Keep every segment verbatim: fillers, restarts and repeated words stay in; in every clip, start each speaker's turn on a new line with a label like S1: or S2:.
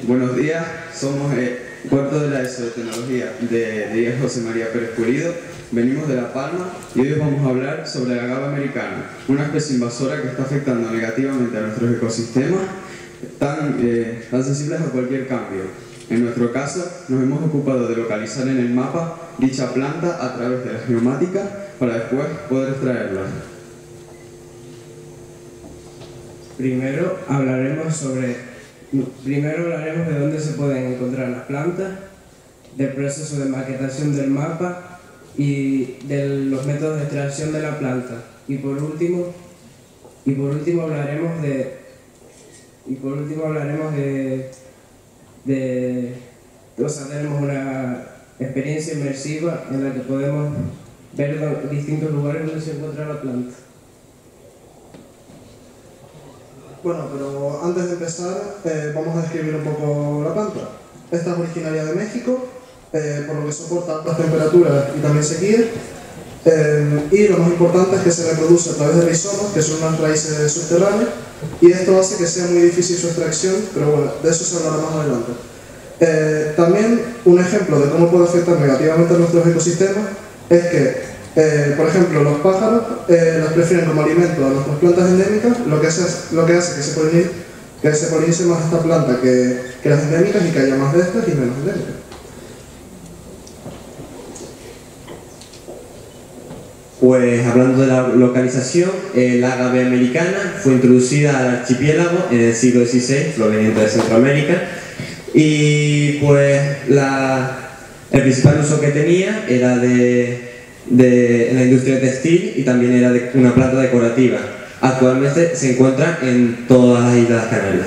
S1: Buenos días, somos el cuarto de la ESO de Tecnología de, de José María Pérez Pulido. Venimos de La Palma y hoy os vamos a hablar sobre la agave americana, una especie invasora que está afectando negativamente a nuestros ecosistemas tan, eh, tan sensibles a cualquier cambio. En nuestro caso, nos hemos ocupado de localizar en el mapa dicha planta a través de la geomática para después poder extraerla.
S2: Primero hablaremos sobre Primero hablaremos de dónde se pueden encontrar las plantas, del proceso de maquetación del mapa y de los métodos de extracción de la planta. Y por último, y por último hablaremos de y por último hablaremos de, de o sea, tenemos una experiencia inmersiva en la que podemos ver distintos lugares donde se encuentra la planta.
S3: Bueno, pero antes de empezar, eh, vamos a describir un poco la planta. Esta es originaria de México, eh, por lo que soporta altas temperaturas y también sequía. Eh, y lo más importante es que se reproduce a través de rizomas, que son unas raíces subterráneas, y esto hace que sea muy difícil su extracción, pero bueno, de eso se hablará más adelante. Eh, también un ejemplo de cómo puede afectar negativamente a nuestros ecosistemas es que Eh, por ejemplo, los pájaros eh, las prefieren como alimento a nuestras plantas endémicas, lo que hace, lo que, hace que, se polinice, que se polinice más esta planta que, que las endémicas y que haya más de estas y menos endémicas.
S4: Pues hablando de la localización, el agave americana fue introducida al archipiélago en el siglo dieciséis, proveniente de Centroamérica, y pues la, el principal uso que tenía era de De, en la industria textil y también era de una planta decorativa. Actualmente se encuentra en todas las islas Canarias.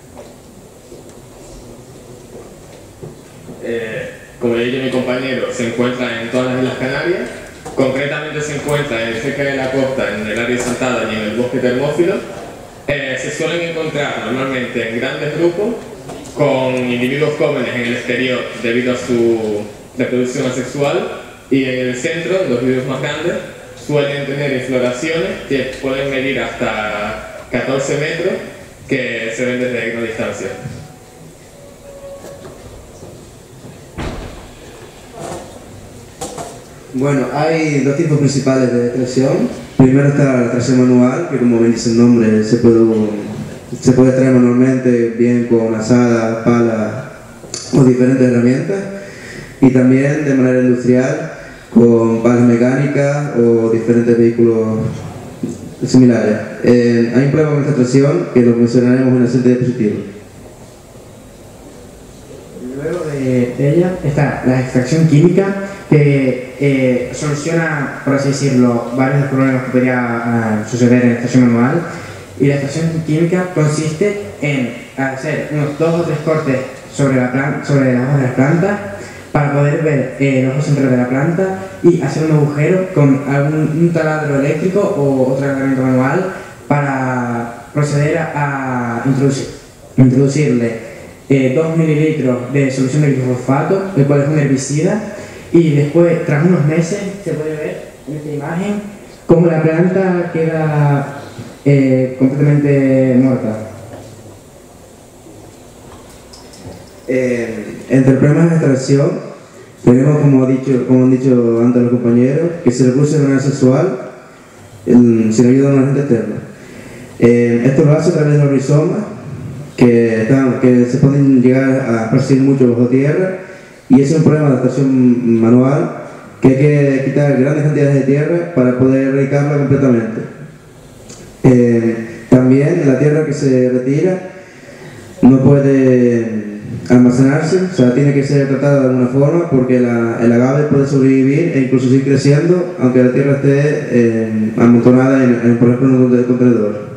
S5: Eh, como ya dicho mi compañero, se encuentra en todas las islas Canarias. Concretamente se encuentra cerca de la costa, en el área de Santa Ana y en el bosque termófilo. Eh, se suelen encontrar normalmente en grandes grupos con individuos jóvenes en el exterior debido a su reproducción asexual. Y en el centro, los individuos más grandes suelen tener infloraciones que pueden medir hasta catorce metros, que se ven desde una distancia.
S6: Bueno, hay dos tipos principales de extracción. Primero está la extracción manual, que como bien dice el nombre, se puede, se puede extraer manualmente, bien con asadas, palas o diferentes herramientas. Y también de manera industrial, con palas mecánicas o diferentes vehículos similares. Eh, hay un problema con esta extracción que lo mencionaremos en la siguiente diapositiva.
S7: Luego de ella está la extracción química, que eh, soluciona, por así decirlo, varios problemas que podría uh, suceder en la extracción manual. Y la extracción química consiste en hacer unos dos o tres cortes sobre la, plan sobre la hoja de la planta, para poder ver eh, el ojo central de la planta y hacer un agujero con algún, un taladro eléctrico o otra herramienta manual para proceder a, a introducir, introducirle eh, dos mililitros de solución de glifosfato, el cual es un herbicida, y después, tras unos meses, se puede ver en esta imagen cómo la planta queda eh, completamente muerta.
S6: Eh, entre problemas de extracción tenemos, como, dicho, como han dicho antes los compañeros, que se reproduce de manera sexual el, sin ayuda de un agente externo. Eh, esto lo hace a través de los rizomas que, están, que se pueden llegar a esparcir mucho bajo tierra, y ese es un problema de extracción manual, que hay que quitar grandes cantidades de tierra para poder erradicarla completamente. Eh, también la tierra que se retira no puede almacenarse, o sea, tiene que ser tratada de alguna forma, porque la, el agave puede sobrevivir e incluso seguir creciendo aunque la tierra esté eh, amontonada en, en, por ejemplo, en un contenedor.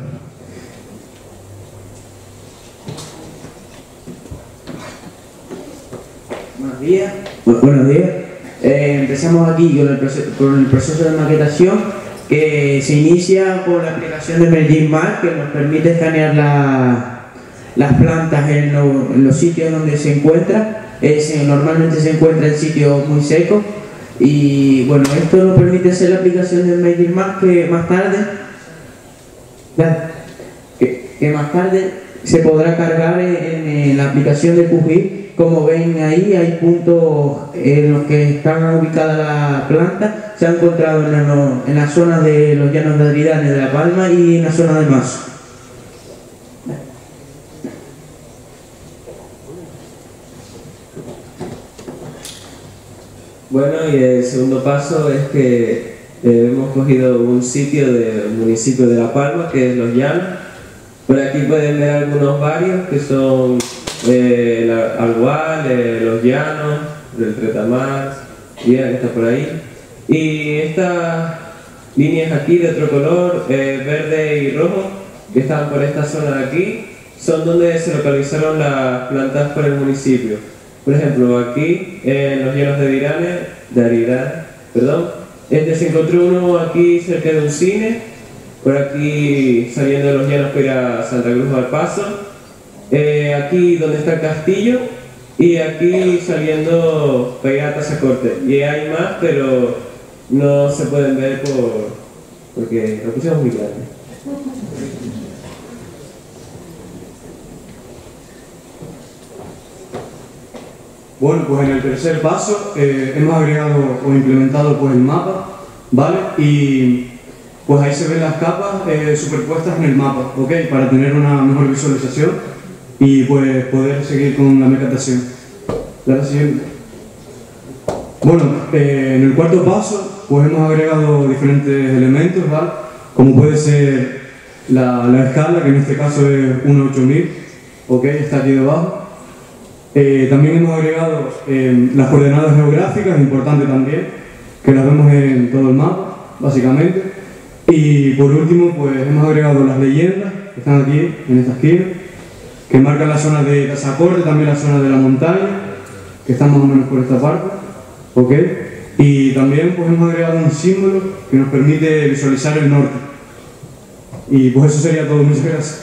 S7: Buenos días. Bu buenos días. Eh, empezamos aquí con el, con el proceso de maquetación, que se inicia con la aplicación de Medellín Mar, que nos permite escanear la las plantas en, lo, en los sitios donde se encuentra. Es, normalmente se encuentra en sitios muy secos, y bueno, esto nos permite hacer la aplicación de Medellín Mar, que más tarde que, que más tarde se podrá cargar en, en la aplicación de Q G I S. Como ven ahí, hay puntos en los que están ubicadas la planta, se ha encontrado en la, en la zona de los llanos de Aridane de La Palma y en la zona de Mazo.
S2: Bueno, y el segundo paso es que eh, hemos cogido un sitio del municipio de La Palma, que es Los Llanos. Por aquí pueden ver algunos barrios que son eh, el Algual, eh, Los Llanos, el Tretamar, Viera, que está por ahí. Y estas líneas aquí de otro color, eh, verde y rojo, que están por esta zona de aquí, son donde se localizaron las plantas por el municipio. Por ejemplo, aquí en los llanos de Aridane, de Aridane, perdón, este se encontró uno aquí cerca de un cine, por aquí saliendo de los llanos para ir a Santa Cruz del Paso, eh, aquí donde está el castillo y aquí saliendo para ir a Tazacorte. Y hay más, pero no se pueden ver por, porque lo pusimos muy grande.
S8: Bueno, pues en el tercer paso eh, hemos agregado o implementado pues el mapa, ¿vale? Y pues ahí se ven las capas eh, superpuestas en el mapa, ¿ok? Para tener una mejor visualización y pues poder seguir con la mercatación. La siguiente. Bueno, eh, en el cuarto paso pues hemos agregado diferentes elementos, ¿vale? Como puede ser la, la escala, que en este caso es uno a ocho mil, ¿ok? Está aquí debajo. Eh, también hemos agregado eh, las coordenadas geográficas, importante también, que las vemos en todo el mapa, básicamente. Y por último, pues hemos agregado las leyendas, que están aquí, en esta esquina, que marcan la zona de Tazacorte, también la zona de la montaña, que están más o menos por esta parte, ¿ok? Y también pues hemos agregado un símbolo que nos permite visualizar el norte. Y pues eso sería todo, muchas gracias.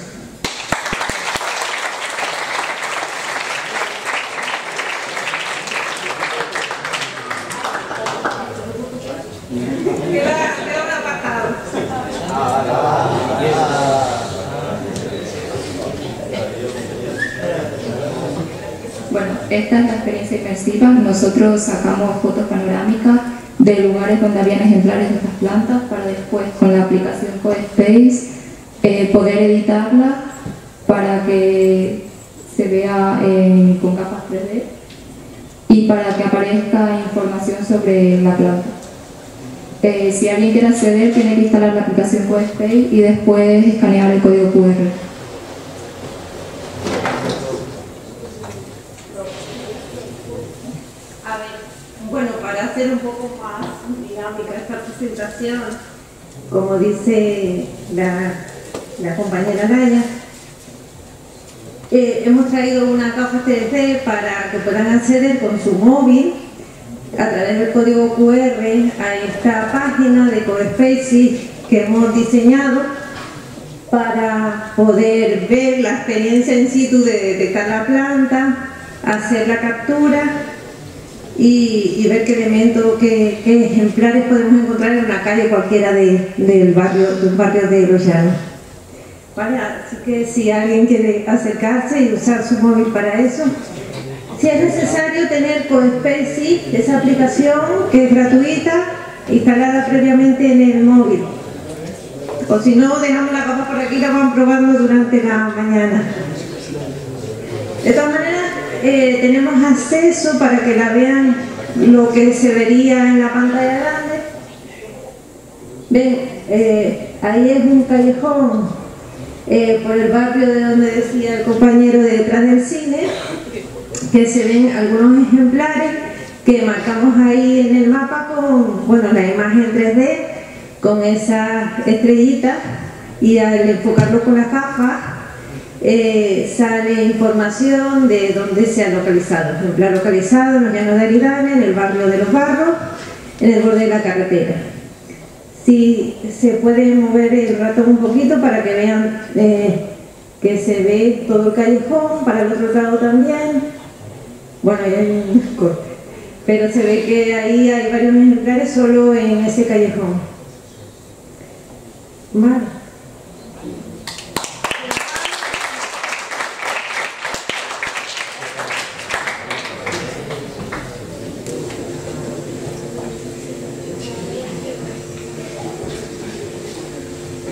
S9: Bueno, esta es la experiencia inmersiva. Nosotros sacamos fotos panorámicas de lugares donde habían ejemplares de estas plantas para después, con la aplicación CoSpace, eh, poder editarla para que se vea eh, con capas tres D y para que aparezca información sobre la planta. Eh, si alguien quiere acceder, tiene que instalar la aplicación CoSpace y después escanear el código Q R.
S10: A ver, bueno, para hacer un poco más dinámica esta presentación, como dice la, la compañera Naya, eh, hemos traído una caja T D C para que puedan acceder con su móvil a través del código Q R a esta página de CoSpace que hemos diseñado para poder ver la experiencia in situ de detectar la planta, hacer la captura y, y ver qué elementos, qué, qué ejemplares podemos encontrar en una calle cualquiera de, del barrio, de un barrio de Los Llanos. Vale, así que si alguien quiere acercarse y usar su móvil para eso, si es necesario tener CoSpace, esa aplicación que es gratuita, instalada previamente en el móvil. O si no, dejamos la capa por aquí y la van probando durante la mañana. De todas maneras, eh, tenemos acceso para que la vean lo que se vería en la pantalla grande. Ven, eh, ahí es un callejón eh, por el barrio de donde decía el compañero de detrás del cine, que se ven algunos ejemplares que marcamos ahí en el mapa con, bueno, la imagen tres D, con esa estrellita, y al enfocarlo con la gafas eh, sale información de dónde se ha localizado. Ejemplar localizado en los llanos de Aridane, en el barrio de Los Barros, en el borde de la carretera. Si se puede mover el ratón un poquito para que vean eh, que se ve todo el callejón, para el otro lado también. Bueno, ahí hay un corte, pero se ve que ahí hay varios ejemplares solo en ese callejón. Vale.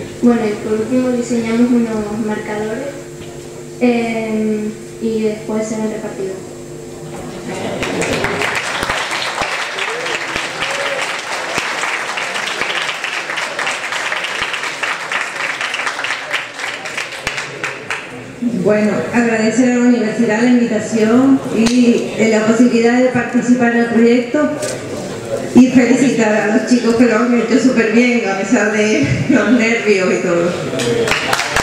S11: Bueno, y por último diseñamos unos marcadores eh, y después se han repartido.
S10: Bueno, agradecer a la universidad la invitación y la posibilidad de participar en el proyecto y felicitar a los chicos que lo han hecho súper bien a pesar de los nervios y todo.